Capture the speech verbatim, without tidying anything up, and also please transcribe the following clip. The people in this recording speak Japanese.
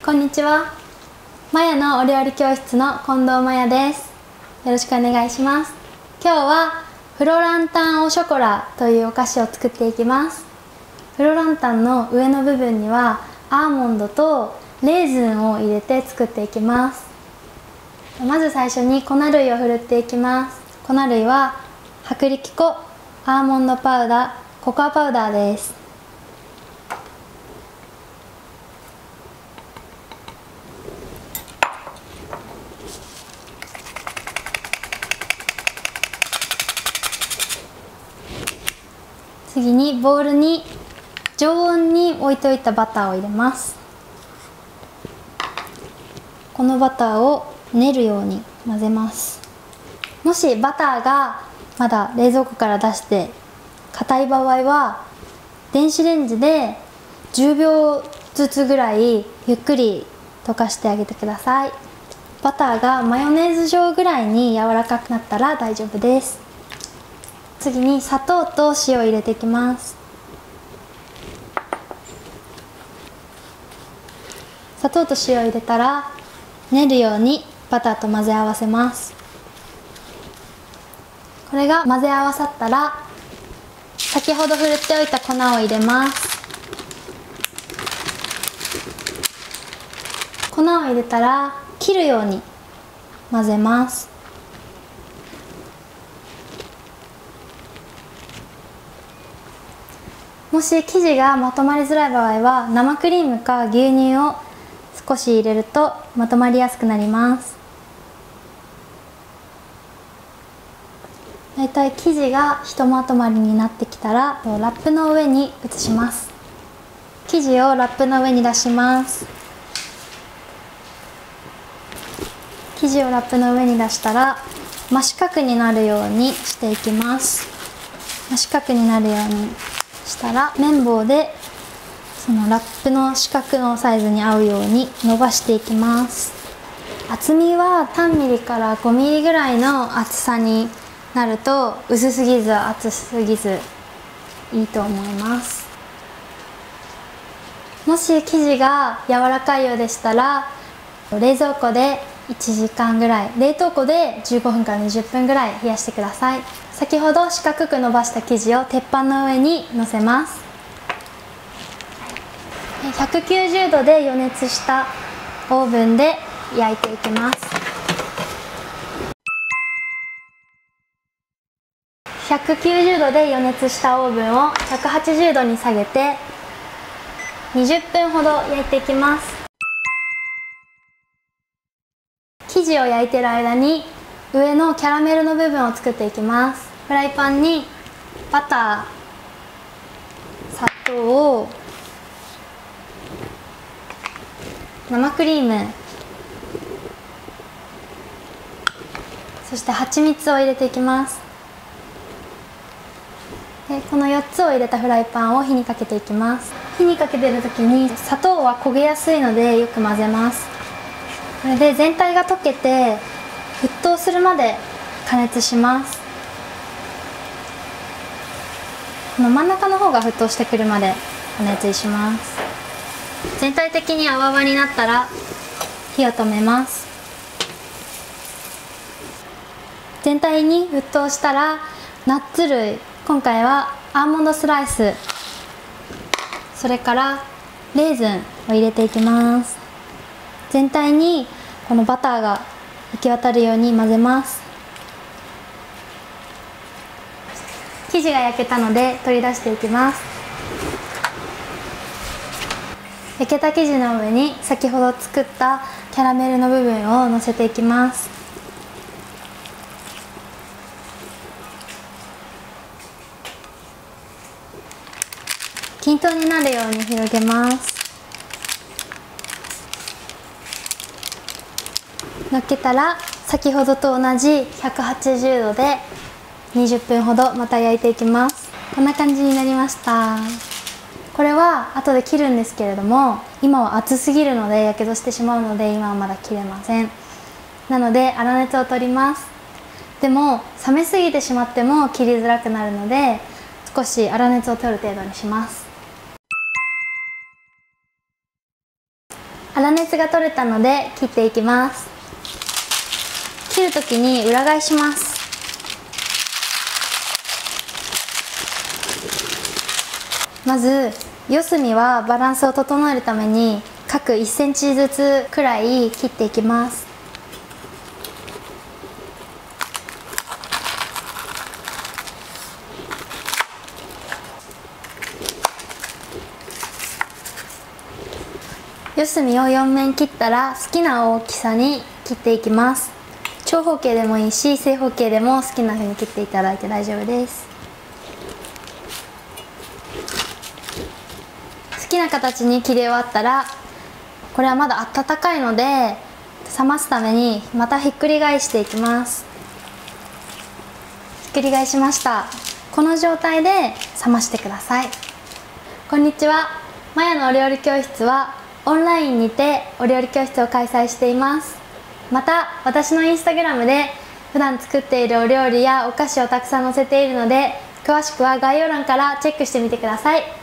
こんにちは。マヤのお料理教室の近藤マヤです。よろしくお願いします。今日はフロランタンオショコラというお菓子を作っていきます。フロランタンの上の部分にはアーモンドとレーズンを入れて作っていきます。まず最初に粉類をふるっていきます。粉類は薄力粉、アーモンドパウダー、ココアパウダーです。次にボウルに常温に置いておいたバターを入れます。このバターを練るように混ぜます。もしバターがまだ冷蔵庫から出して硬い場合は電子レンジでじゅうびょうずつぐらいゆっくり溶かしてあげてください。バターがマヨネーズ状ぐらいに柔らかくなったら大丈夫です。次に砂糖と塩を入れていきます。砂糖と塩を入れたら練るようにバターと混ぜ合わせます。これが混ぜ合わさったら先ほどふるっておいた粉を入れます。粉を入れたら切るように混ぜます。もし生地がまとまりづらい場合は生クリームか牛乳を少し入れるとまとまりやすくなります。だいたい生地がひとまとまりになってきたらラップの上に移します。生地をラップの上に出します。生地をラップの上に出したら真四角になるようにしていきます。真四角になるようにしたら綿棒でそのラップの四角のサイズに合うように伸ばしていきます。厚みはさんミリからごミリぐらいの厚さになると薄すぎず厚すぎずいいと思います。もし生地が柔らかいようでしたら冷蔵庫でいちじかんぐらい、冷凍庫でじゅうごふんからにじゅっぷんぐらい冷やしてください。先ほど四角く伸ばした生地を鉄板の上にのせます。ひゃくきゅうじゅうどで予熱したオーブンで焼いていきます。ひゃくきゅうじゅうどで予熱したオーブンをひゃくはちじゅうどに下げてにじゅっぷんほど焼いていきます。生地を焼いている間に上のキャラメルの部分を作っていきます。フライパンにバター、砂糖、生クリーム、そして蜂蜜を入れていきます。でこのよっつを入れたフライパンを火にかけていきます。火にかけている時に砂糖は焦げやすいのでよく混ぜます。これで全体が溶けて沸騰するまで加熱します。この真ん中の方が沸騰してくるまで加熱します。全体的に泡泡になったら火を止めます。全体に沸騰したらナッツ類、今回はアーモンドスライス、それからレーズンを入れていきます。全体にこのバターが行き渡るように混ぜます。生地が焼けたので取り出していきます。焼けた生地の上に先ほど作ったキャラメルの部分をのせていきます。均等になるように広げます。のっけたら先ほどと同じひゃくはちじゅうどでにじゅっぷんほどまた焼いていきます。こんな感じになりました。これは後で切るんですけれども今は熱すぎるのでやけどしてしまうので今はまだ切れません。なので粗熱を取ります。でも冷めすぎてしまっても切りづらくなるので少し粗熱を取る程度にします。 粗熱が取れたので切っていきます。切るときに裏返します。まず四隅はバランスを整えるために各いっセンチずつくらい切っていきます。四隅をよんめん切ったら好きな大きさに切っていきます。長方形でもいいし正方形でも好きな風に切っていただいて大丈夫です。好きな形に切り終わったら、これはまだ温かいので冷ますためにまたひっくり返していきます。ひっくり返しました。この状態で冷ましてください。こんにちは。マヤのお料理教室はオンラインにてお料理教室を開催しています。また私のインスタグラムで普段作っているお料理やお菓子をたくさん載せているので、詳しくは概要欄からチェックしてみてください。